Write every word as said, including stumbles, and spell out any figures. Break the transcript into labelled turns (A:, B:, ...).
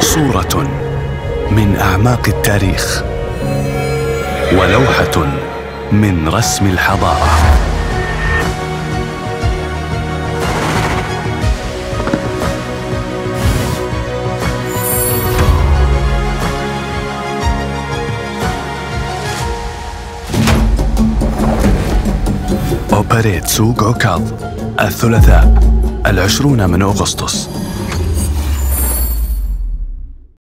A: صورة من أعماق التاريخ ولوحة من رسم الحضارة. أوبريت سوق عكاظ الثلاثاء العشرون من أغسطس.